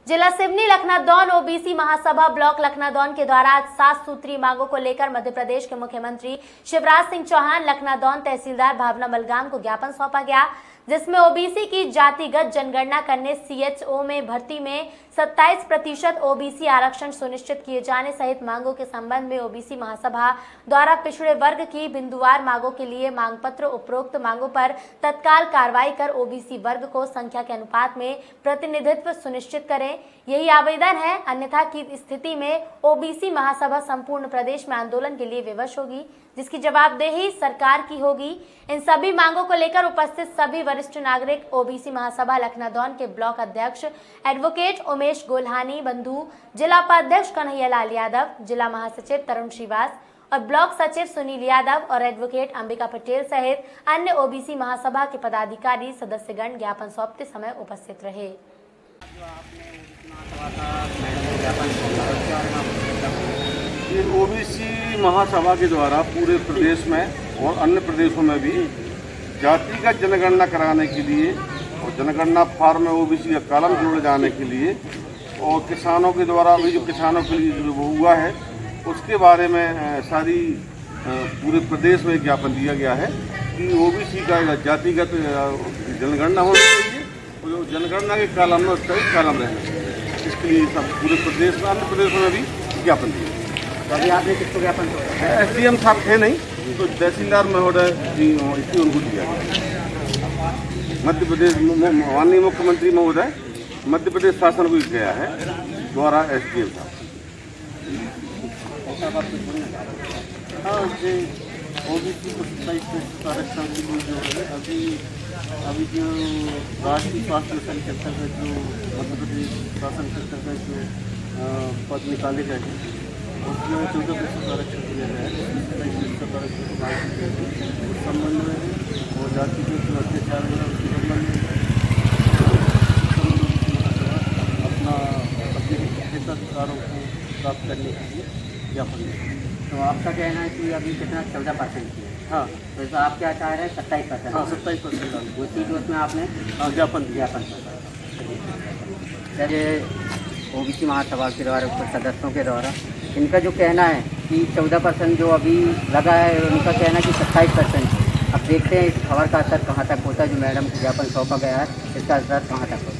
जिला Seoni Lakhnadon OBC Mahasabha block Lakhnadon के द्वारा आज 7 सूत्रीय मांगों को लेकर मध्य प्रदेश के मुख्यमंत्री शिवराज सिंह चौहान लखनादौन तहसीलदार भावना मलगाम को ज्ञापन सौंपा गया, जिसमें ओबीसी की जातिगत जनगणना करने, सीएचओ में भर्ती में 27% ओबीसी आरक्षण सुनिश्चित किए जाने सहित मांगों के संबंध में ओबीसी महासभा द्वारा पिछड़े वर्ग की बिंदुवार मांगों के लिए मांग पत्र उपरोक्त मांगों पर तत्काल कार्रवाई कर ओबीसी वर्ग को संख्या के अनुपात में प्रतिनिधित्व सुनिश्चित करें, यही आवेदन है। अन्यथा की स्थिति में ओबीसी महासभा संपूर्ण प्रदेश में आंदोलन के लिए विवश होगी, जिसकी जवाबदेही सरकार की होगी। इन सभी मांगों को लेकर उपस्थित सभी वरिष्ठ नागरिक, ओबीसी महासभा लखनादौन के ब्लॉक अध्यक्ष एडवोकेट उमेश गोल्हानी बंधु, जिला उपाध्यक्ष कन्हैयालाल यादव, जिला महासचिव तरुण श्रीवास और ब्लॉक सचिव सुनील यादव और एडवोकेट अंबिका पटेल सहित अन्य ओबीसी महासभा के पदाधिकारी सदस्यगण ज्ञापन सौंपते समय उपस्थित रहे। ये ओबीसी महासभा के द्वारा पूरे प्रदेश में और अन्य प्रदेशों में भी जातिगत जनगणना कराने के लिए और जनगणना फॉर्म में ओबीसी का कॉलम जोड़े जाने के लिए और किसानों के द्वारा अभी जो किसानों के लिए जो वो हुआ है उसके बारे में सारी पूरे प्रदेश में ज्ञापन दिया गया है कि ओबीसी का जातिगत जनगणना होनी चाहिए और जो जनगणना के कॉलम में उसका एक कॉलम रहना चाहिए। इसके लिए सब पूरे प्रदेश में अन्य प्रदेशों में भी ज्ञापन दिया। तो अभी आपने किसको ज्ञापन दिया? एसडीएम साहब थे नहीं, तो तहसीलदार महोदय जी इसलिए उनको दिया गया। मध्य प्रदेश माननीय मुख्यमंत्री महोदय मध्य प्रदेश शासन को गया है द्वारा एसडीएम साहब। हाँ, ओबीसी को 27% आरक्षण के लिए जो है अभी जो राष्ट्रीय स्वास्थ्य मिशन के अंतर्गत जो मध्य प्रदेश शासन के अंतर्गत जो पद निकाले गए हैं उसमें 14% आरक्षण दिया गया है। 27% आरक्षण उस संबंध में और जाति के जो अत्याचार है उसके संबंध में अपने अधिकारों को प्राप्त करने के लिए ज्ञापन दिया। तो आपका कहना है कि अभी कितना 14% की है? हाँ, तो आप क्या चाह रहे हैं? 27%? हाँ, 27% वो चीज़ उसमें आपने ज्ञापन जैसे ओबीसी महासभा के द्वारा कुछ सदस्यों के द्वारा इनका जो कहना है कि 14% जो अभी लगा है, उनका कहना है कि 27%। अब देखते हैं इस खबर का असर कहाँ तक होता है। जो मैडम को ज्ञापन सौंपा गया है इसका असर कहाँ तक होता है।